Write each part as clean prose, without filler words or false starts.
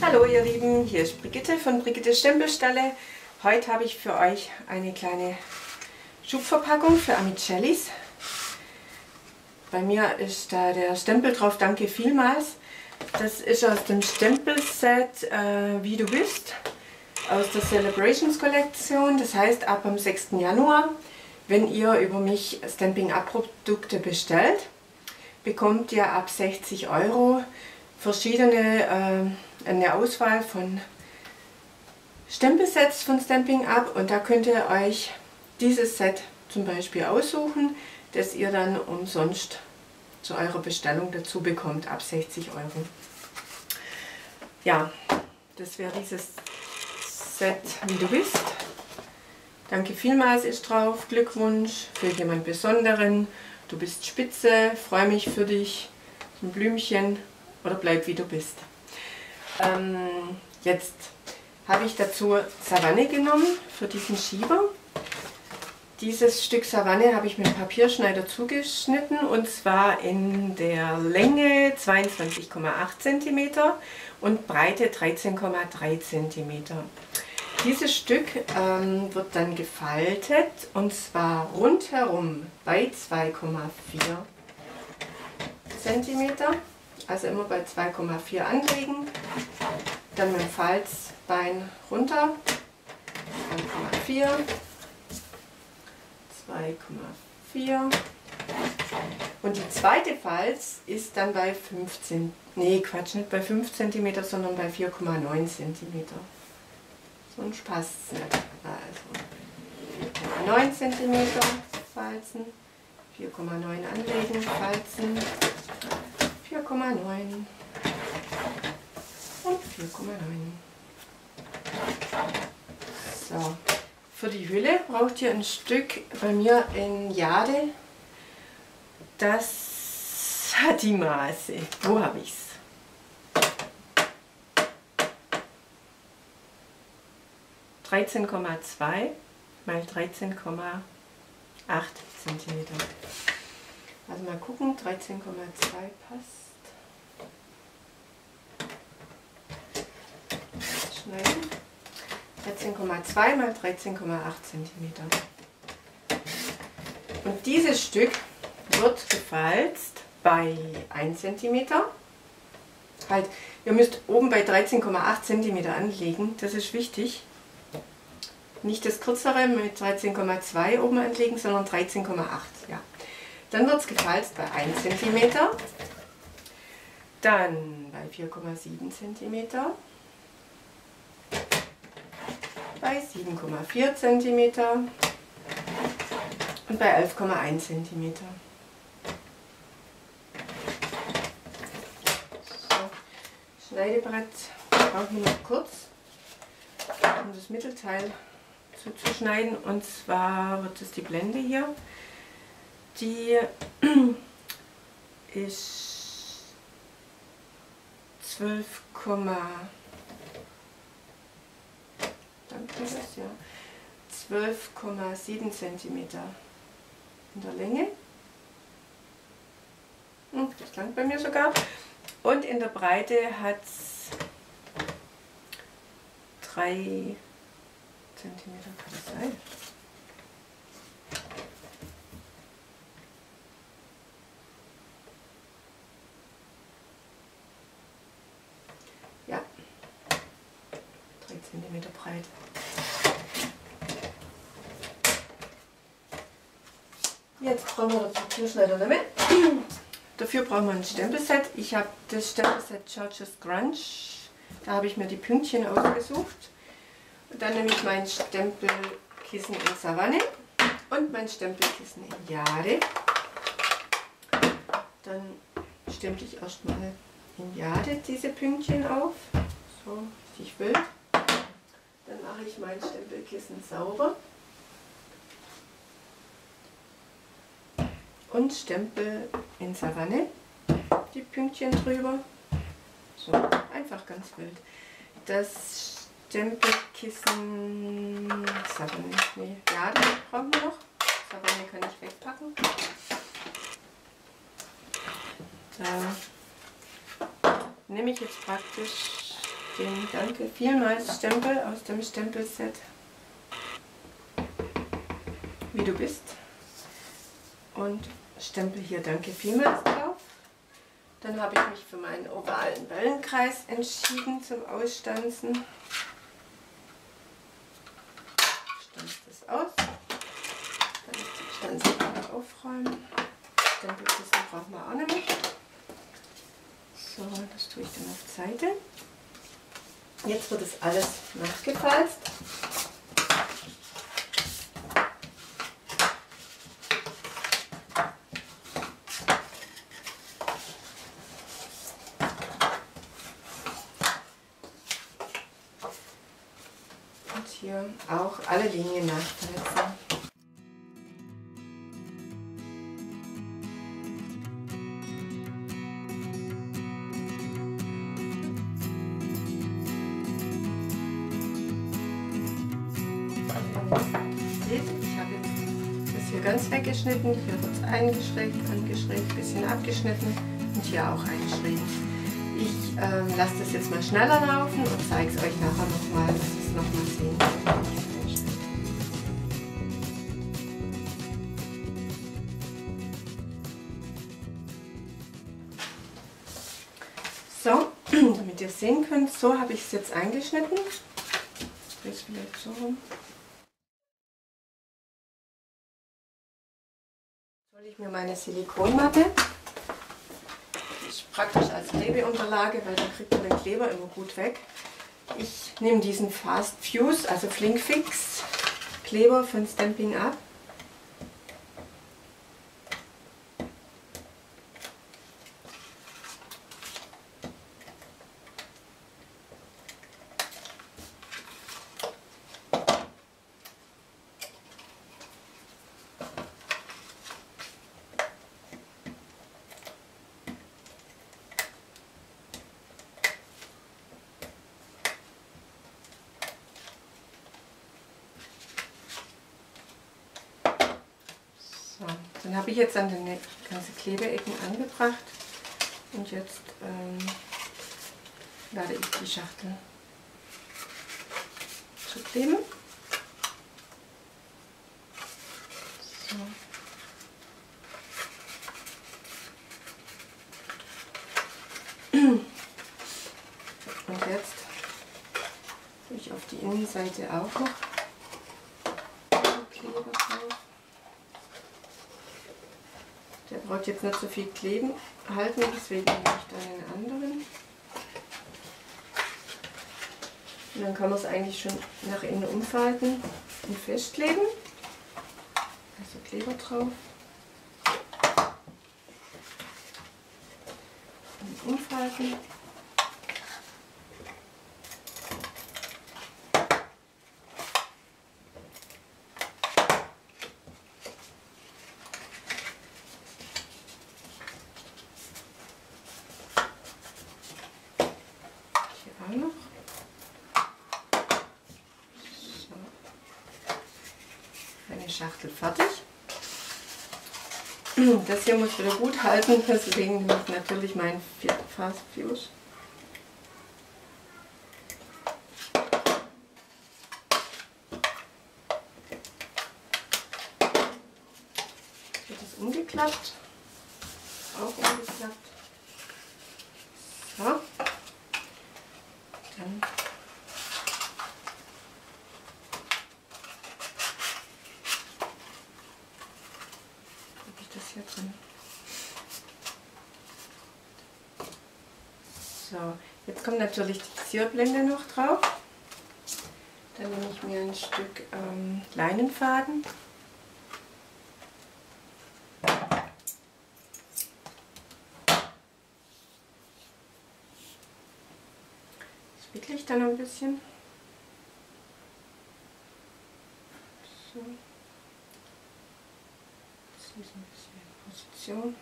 Hallo ihr Lieben, hier ist Brigitte von Brigittes Stempelstelle. Heute habe ich für euch eine kleine Schubverpackung für Amicellis. Bei mir ist da der Stempel drauf, danke vielmals. Das ist aus dem Stempelset Wie du bist, aus der Celebrations Kollektion. Das heißt, ab am 6. Januar, wenn ihr über mich Stampin' Up Produkte bestellt, bekommt ihr ab 60 € eine Auswahl von Stempelsets von Stampin' Up, und da könnt ihr euch dieses Set zum Beispiel aussuchen, das ihr dann umsonst zu eurer Bestellung dazu bekommt, ab 60 €. Ja, das wäre dieses Set Wie du bist. Danke vielmals ist drauf, Glückwunsch für jemand Besonderen, du bist spitze, freue mich für dich, ein Blümchen oder bleib wie du bist. Jetzt habe ich dazu Savanne genommen für diesen Schieber. Dieses Stück Savanne habe ich mit dem Papierschneider zugeschnitten, und zwar in der Länge 22,8 cm und Breite 13,3 cm. Dieses Stück wird dann gefaltet, und zwar rundherum bei 2,4 cm, also immer bei 2,4 anlegen, dann mit dem Falzbein runter, 2,4, 2,4, und die zweite Falz ist dann bei 15, nee Quatsch, nicht bei 5 cm, sondern bei 4,9 cm. Sonst passt es nicht. Also 4,9 cm falzen, 4,9 anlegen, falzen, 4,9 und 4,9. So, für die Hülle braucht ihr ein Stück bei mir in Jade. Das hat die Maße. Wo habe ich es? 13,2 mal 13,8 cm. Also mal gucken, 13,2 passt. Schneiden. 13,2 mal 13,8 cm. Und dieses Stück wird gefalzt bei 1 cm. Halt, ihr müsst oben bei 13,8 cm anlegen, das ist wichtig. Nicht das kürzere mit 13,2 oben anlegen, sondern 13,8. Ja. Dann wird es gefalzt bei 1 cm, dann bei 4,7 cm, bei 7,4 cm und bei 11,1 cm. So, Schneidebrett brauchen wir noch kurz, um das Mittelteil zuzuschneiden, und zwar wird es die Blende hier. Die ist 12,7 cm in der Länge. Das langt bei mir sogar. Und in der Breite hat es 3 cm, kann das sein? Ja, 3 cm breit. Jetzt brauchen wir den Papierschneider nicht mehr. Dafür brauchen wir ein Stempelset. Ich habe das Stempelset George's Grunge. Da habe ich mir die Pünktchen ausgesucht. Und dann nehme ich mein Stempelkissen in Savanne und mein Stempelkissen in Jade. Dann stempel ich erstmal in Jade diese Pünktchen auf, so richtig wild. Dann mache ich mein Stempelkissen sauber und stempel in Savanne die Pünktchen drüber. So, einfach ganz wild. Das Stempelkissen, Savanne, nee, Jade brauchen wir noch. Savanne kann ich wegpacken. Da nehme ich jetzt praktisch den Danke vielmals Stempel aus dem Stempelset Wie du bist und stempel hier Danke vielmals drauf. Dann habe ich mich für meinen ovalen Wellenkreis entschieden zum Ausstanzen. Stanze das aus. Dann ist die Stanze wieder aufräumen. Stempelkissen brauchen wir auch nicht mehr. So, das tue ich dann auf die Seite. Jetzt wird das alles nachgefalzt. Und hier auch alle Linien nachfalzen. Ich habe jetzt das hier ganz weggeschnitten, hier wird es eingeschrägt, angeschrägt, ein bisschen abgeschnitten und hier auch eingeschrägt. Ich lasse das jetzt mal schneller laufen und zeige es euch nachher nochmal, dass ihr es nochmal sehen könnt. So, damit ihr es sehen könnt, so habe ich es jetzt eingeschnitten. Ich drehe es vielleicht so rum. Hole ich mir meine Silikonmatte. Die ist praktisch als Klebeunterlage, weil da kriegt man den Kleber immer gut weg. Ich nehme diesen Fast Fuse, also Flinkfix Kleber von Stampin' Up. So, dann habe ich jetzt an den ganzen Klebeecken angebracht und jetzt werde ich die Schachtel zu kleben. So. Und jetzt tue ich auf die Innenseite auch noch Kleber drauf. Der braucht jetzt nicht so viel Kleben halten, deswegen nehme ich dann einen anderen. Und dann kann man es eigentlich schon nach innen umfalten und festkleben. Also Kleber drauf. Und umfalten. Noch. So. Eine Schachtel fertig. Das hier muss wieder gut halten, deswegen nehme ich natürlich meinen Fast Fuse. Jetzt wird es umgeklappt. Auch umgeklappt. So. Dann habe ich das hier drin. So, jetzt kommt natürlich die Zierblende noch drauf. Dann nehme ich mir ein Stück Leinenfaden. Wickle ich dann ein bisschen. So. Das ist ein bisschen in Position.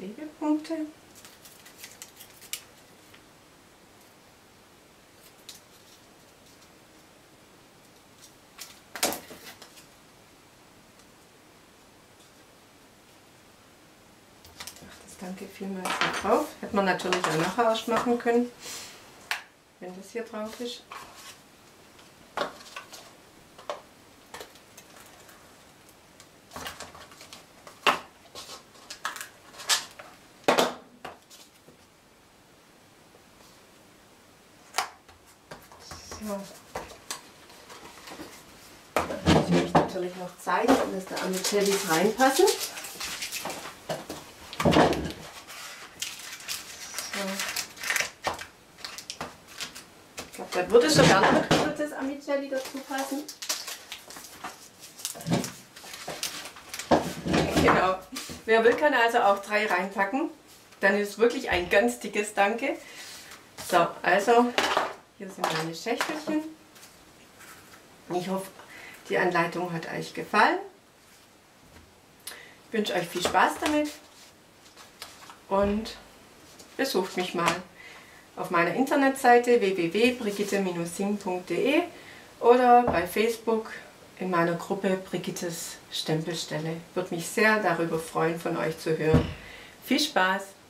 Klebepunkte. Danke vielmals hier drauf. Hätte man natürlich auch nachher erst machen können, wenn das hier drauf ist. So. Ich möchte natürlich noch zeigen, dass da Amicellis reinpassen. Ich glaube, da würde sogar noch ein gutes Amicelli dazu passen. Genau. Wer will, kann also auch 3 reinpacken. Dann ist wirklich ein ganz dickes Danke. So, also hier sind meine Schächtelchen. Ich hoffe, die Anleitung hat euch gefallen. Ich wünsche euch viel Spaß damit und besucht mich mal auf meiner Internetseite www.brigitte-sing.de oder bei Facebook in meiner Gruppe Brigittes Stempelstelle. Würde mich sehr darüber freuen, von euch zu hören. Viel Spaß!